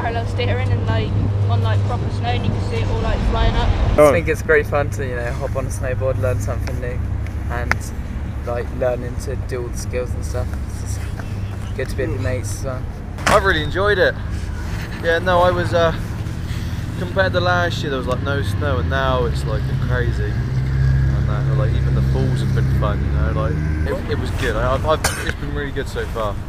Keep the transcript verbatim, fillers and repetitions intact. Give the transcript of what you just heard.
parallel steering and like on like proper snow, and you can see it all like flying up. I think it's great fun to, you know, hop on a snowboard, learn something new, and like learning to do all the skills and stuff. It's just good to be with your mates as well. I've really enjoyed it. Yeah, no, I was uh, compared to last year, there was like no snow, and now it's like crazy. And uh, like even the falls have been fun, you know. Like it, it was good. I, I've, I've, it's been really good so far.